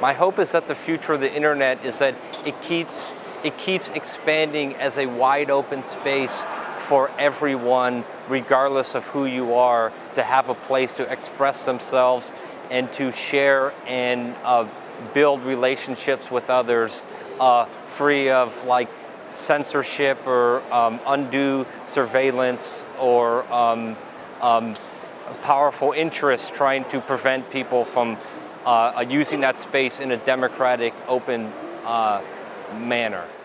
My hope is that the future of the internet is that it keeps expanding as a wide open space for everyone, regardless of who you are, to have a place to express themselves and to share and build relationships with others, free of like censorship or undue surveillance or powerful interests trying to prevent people from using that space in a democratic, open manner.